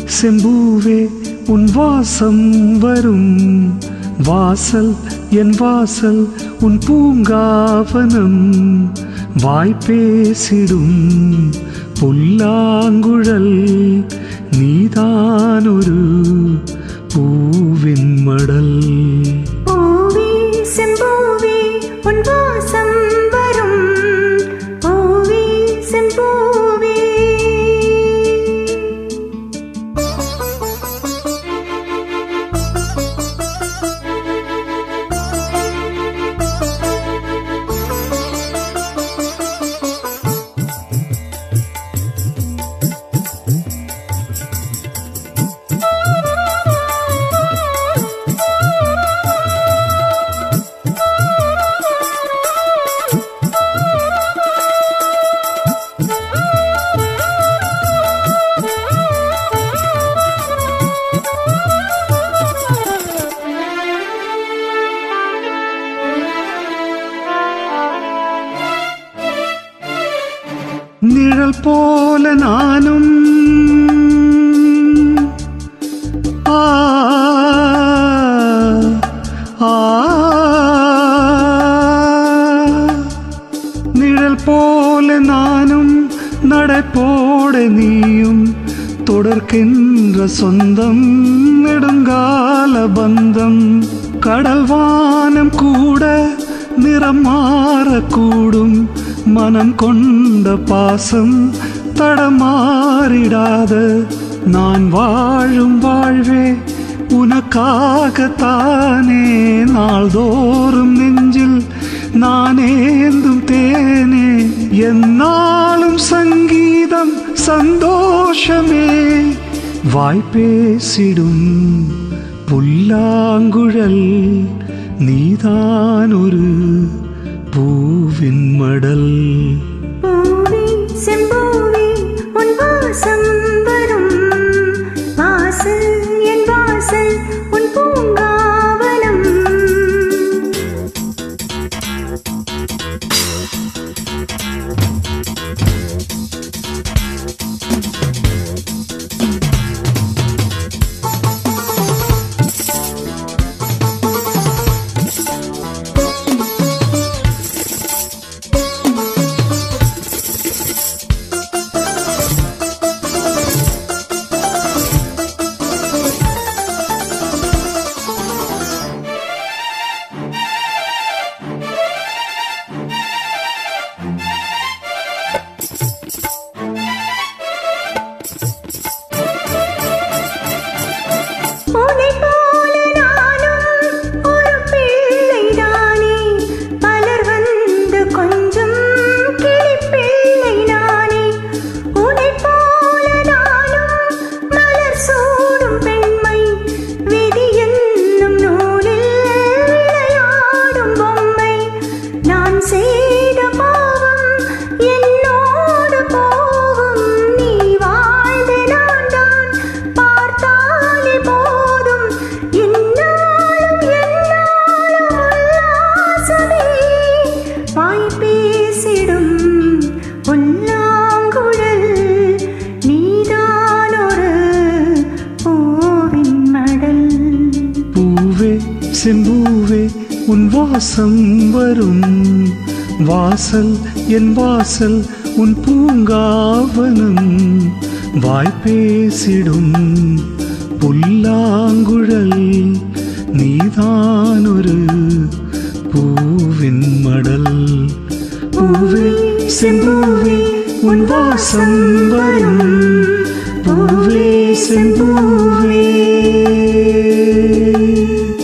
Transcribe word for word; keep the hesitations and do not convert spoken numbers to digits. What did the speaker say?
செம்பூவே உன் வாசம் வரும் வாசல் என் வாசல் உன் பூங்காவனம் வாய்ப்பேசிடும் புல்லாங்குழல் நீதானொரு பூவின் மடல். பூவே செம்பூவே உன் வாசம் வரும் பூவே செம்பூவே. நிழல் போல நானும் ஆ ஆ நிழல் போல நானும் நடைபோட நீயும் தொடர்கின்ற சொந்தம் நெடுங்கால பந்தம். கடல் வானம் கூட நிறம் மாறக்கூடும் மனம் கொண்ட பாசம் தடமாறிடாத நான் வாழும் வாழ்வே உனக்காகத்தானே. நாள்தோறும் நெஞ்சில் நானேந்தும் தேனே என்னாலும் சங்கீதம் சந்தோஷமே வாய்ப்பேசிடும் புல்லாங்குழல் நீதானொரு பூவின் மடல். பூவே செம்பூவே உன் வாசம் வரும் வாசல் என் வாசல் உன் பூங்காவனம். செம்பூவே உன் வாசம் வரும் வாசல் என் வாசல் உன் பூங்காவனம் வாய்ப்பேசிடும் புல்லாங்குழல் நீதானொரு பூவின் மடல். பூவே செம்பூவே உன் வாசம் வரும் பூவே செம்பூவே.